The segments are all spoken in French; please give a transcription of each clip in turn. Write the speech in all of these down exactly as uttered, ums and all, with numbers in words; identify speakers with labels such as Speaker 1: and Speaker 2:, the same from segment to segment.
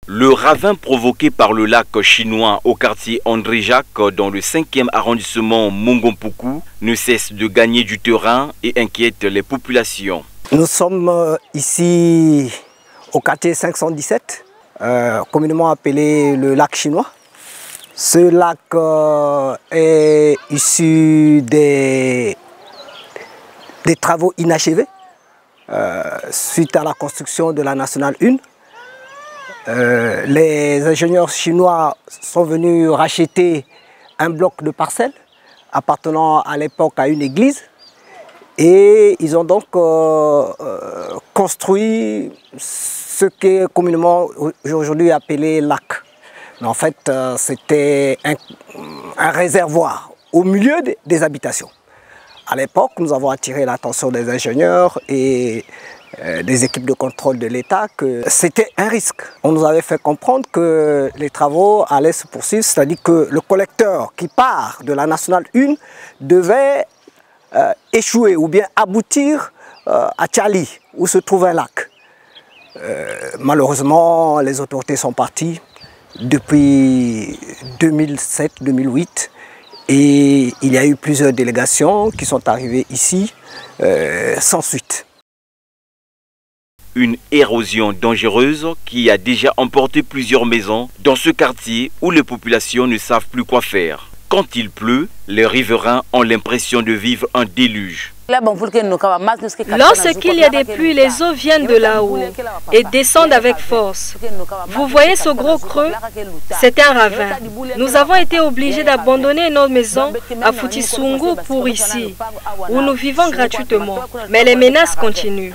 Speaker 1: Le ravin provoqué par le lac chinois au quartier André-Jacques dans le cinquième arrondissement Mongompuku ne cesse de gagner du terrain et inquiète les populations.
Speaker 2: Nous sommes ici au quartier cinq cent dix-sept, euh, communément appelé le lac chinois. Ce lac euh, est issu des, des travaux inachevés euh, suite à la construction de la Nationale un. Euh, les ingénieurs chinois sont venus racheter un bloc de parcelles appartenant à l'époque à une église et ils ont donc euh, euh, construit ce qui est communément aujourd'hui appelé lac. Mais en fait, euh, c'était un, un réservoir au milieu des, des habitations. À l'époque, nous avons attiré l'attention des ingénieurs et euh, des équipes de contrôle de l'État que c'était un risque. On nous avait fait comprendre que les travaux allaient se poursuivre, c'est-à-dire que le collecteur qui part de la Nationale un devait euh, échouer ou bien aboutir euh, à Tchali, où se trouve un lac. Euh, malheureusement, les autorités sont parties depuis deux mille sept deux mille huit. Et il y a eu plusieurs délégations qui sont arrivées ici euh, sans suite.
Speaker 1: Une érosion dangereuse qui a déjà emporté plusieurs maisons dans ce quartier où les populations ne savent plus quoi faire. Quand il pleut, les riverains ont l'impression de vivre un déluge.
Speaker 3: Lorsqu'il y a des pluies, les eaux viennent de là-haut et descendent avec force. Vous voyez ce gros creux? C'est un ravin. Nous avons été obligés d'abandonner nos maisons à Futisungu pour ici, où nous vivons gratuitement. Mais les menaces continuent.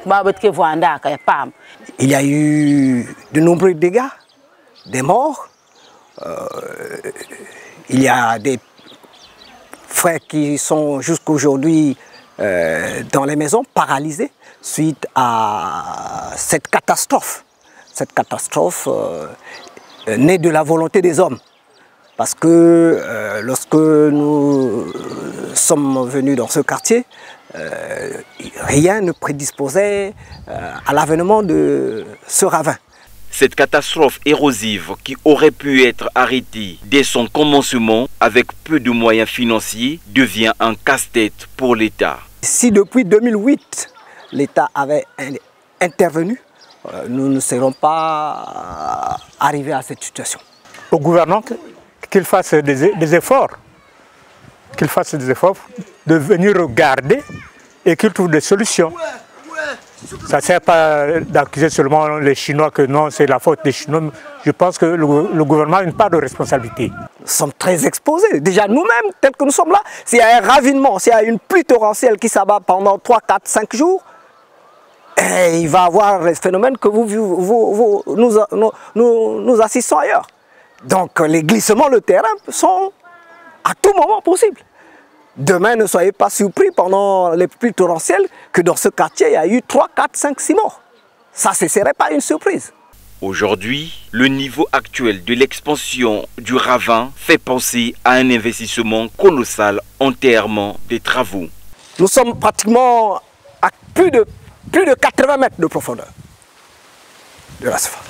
Speaker 2: Il y a eu de nombreux dégâts, des morts. Euh, il y a des frères qui sont jusqu'aujourd'hui Euh, dans les maisons paralysées suite à cette catastrophe. Cette catastrophe euh, naît de la volonté des hommes. Parce que euh, lorsque nous sommes venus dans ce quartier, euh, rien ne prédisposait euh, à l'avènement de ce ravin.
Speaker 1: Cette catastrophe érosive qui aurait pu être arrêtée dès son commencement avec peu de moyens financiers devient un casse-tête pour l'État.
Speaker 2: Si depuis deux mille huit, l'État avait intervenu, nous ne serions pas arrivés à cette situation.
Speaker 4: Au gouvernement qu'il fasse des, des efforts, qu'il fasse des efforts de venir regarder et qu'il trouve des solutions. Ça ne sert pas d'accuser seulement les Chinois que non, c'est la faute des Chinois. Je pense que le, le gouvernement a une part de responsabilité.
Speaker 2: Nous sommes très exposés. Déjà nous-mêmes, tel que nous sommes là, s'il y a un ravinement, s'il y a une pluie torrentielle qui s'abat pendant trois, quatre, cinq jours, et il va y avoir les phénomènes que vous, vous, vous, vous nous, nous, nous, nous assistons ailleurs. Donc les glissements de terrain sont à tout moment possibles. Demain, ne soyez pas surpris pendant les pluies torrentielles que dans ce quartier, il y a eu trois, quatre, cinq, six morts. Ça, ce ne serait pas une surprise.
Speaker 1: Aujourd'hui, le niveau actuel de l'expansion du ravin fait penser à un investissement colossal en termes de travaux.
Speaker 2: Nous sommes pratiquement à plus de, plus de quatre-vingts mètres de profondeur de la surface.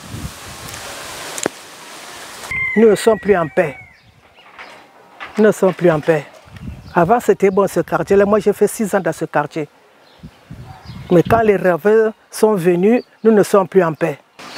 Speaker 5: Nous ne sommes plus en paix. Nous ne sommes plus en paix. Avant, c'était bon ce quartier-là. Moi, j'ai fait six ans dans ce quartier. Mais quand les ravins sont venus, nous ne sommes plus en paix.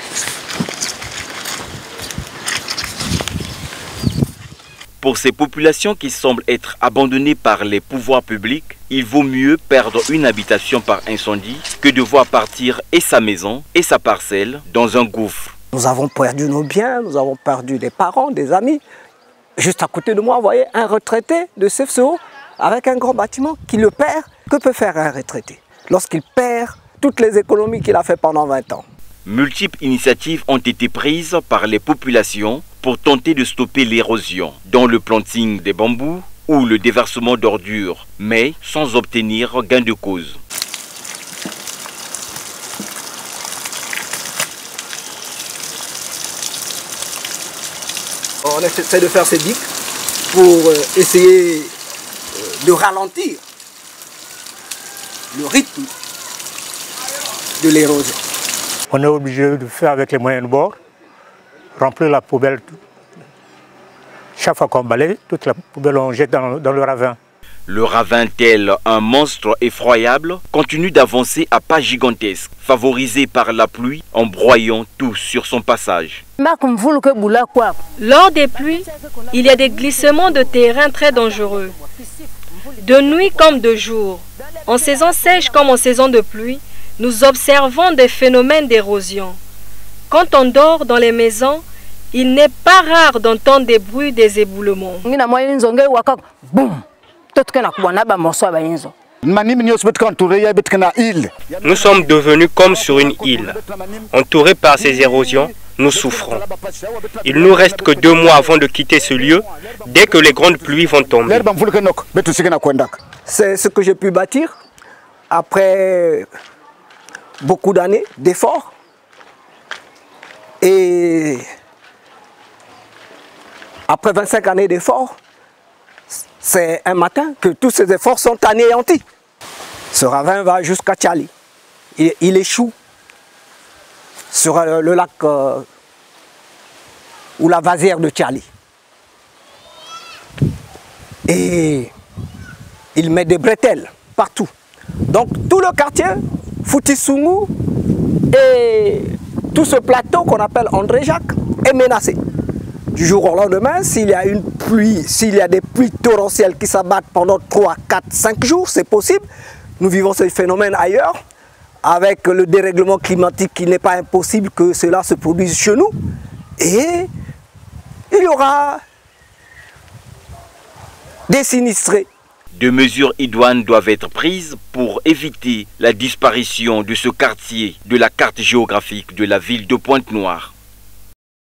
Speaker 1: Pour ces populations qui semblent être abandonnées par les pouvoirs publics, il vaut mieux perdre une habitation par incendie que de voir partir et sa maison et sa parcelle dans un gouffre.
Speaker 2: Nous avons perdu nos biens, nous avons perdu des parents, des amis. Juste à côté de moi, vous voyez, un retraité de C F C O avec un grand bâtiment qui le perd. Que peut faire un retraité lorsqu'il perd toutes les économies qu'il a fait pendant vingt ans?
Speaker 1: Multiples initiatives ont été prises par les populations pour tenter de stopper l'érosion, dont le planting des bambous ou le déversement d'ordures, mais sans obtenir gain de cause.
Speaker 2: On essaie de faire ces digues pour essayer de ralentir le rythme de l'érosion.
Speaker 4: On est obligé de faire avec les moyens de bord, remplir la poubelle. Chaque fois qu'on balaye, toute la poubelle on jette dans, dans le ravin.
Speaker 1: Le ravin, tel un monstre effroyable, continue d'avancer à pas gigantesques, favorisé par la pluie en broyant tout sur son passage.
Speaker 3: Lors des pluies, il y a des glissements de terrain très dangereux. De nuit comme de jour, en saison sèche comme en saison de pluie, nous observons des phénomènes d'érosion. Quand on dort dans les maisons, il n'est pas rare d'entendre des bruits des éboulements.
Speaker 6: Nous sommes devenus comme sur une île. Entourés par ces érosions, nous souffrons. Il ne nous reste que deux mois avant de quitter ce lieu, dès que les grandes pluies vont tomber.
Speaker 2: C'est ce que j'ai pu bâtir après beaucoup d'années d'efforts. Et après vingt-cinq années d'efforts, c'est un matin que tous ces efforts sont anéantis. Ce ravin va jusqu'à Tchali. Il, il échoue sur le, le lac euh, ou la vasière de Tchali. Et il met des bretelles partout. Donc tout le quartier, Foutissoungou et tout ce plateau qu'on appelle André Jacques est menacé. Du jour au lendemain, s'il y a une pluie, s'il y a des pluies torrentielles qui s'abattent pendant trois, quatre, cinq jours, c'est possible. Nous vivons ce phénomène ailleurs, avec le dérèglement climatique, il n'est pas impossible que cela se produise chez nous. Et il y aura des sinistrés.
Speaker 1: Des mesures idoines doivent être prises pour éviter la disparition de ce quartier de la carte géographique de la ville de Pointe-Noire.